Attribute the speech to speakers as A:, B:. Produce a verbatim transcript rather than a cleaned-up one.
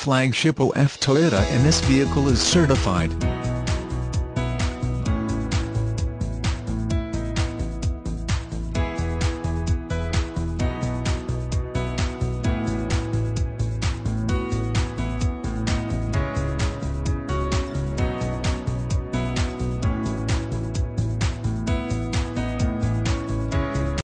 A: Flagship O F Toyota, and this vehicle is certified